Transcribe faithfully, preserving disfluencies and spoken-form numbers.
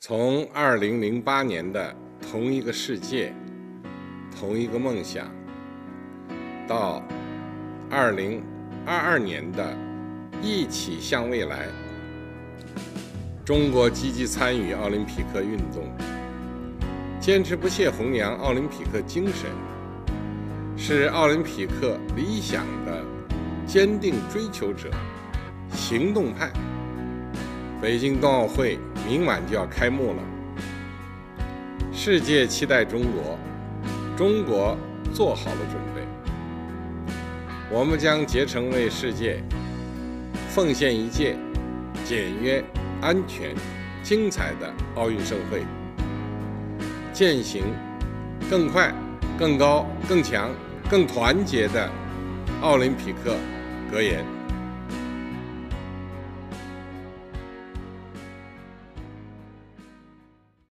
从二零零八年的同一个世界、同一个梦想，到二零二二年的一起向未来，中国积极参与奥林匹克运动，坚持不懈弘扬奥林匹克精神，是奥林匹克理想的坚定追求者、行动派。北京冬奥会明晚就要开幕了，世界期待中国，中国做好了准备。我们将竭诚为世界奉献一届简约、安全、精彩的奥运盛会，践行更快、更高、更强、更团结的奥林匹克格言。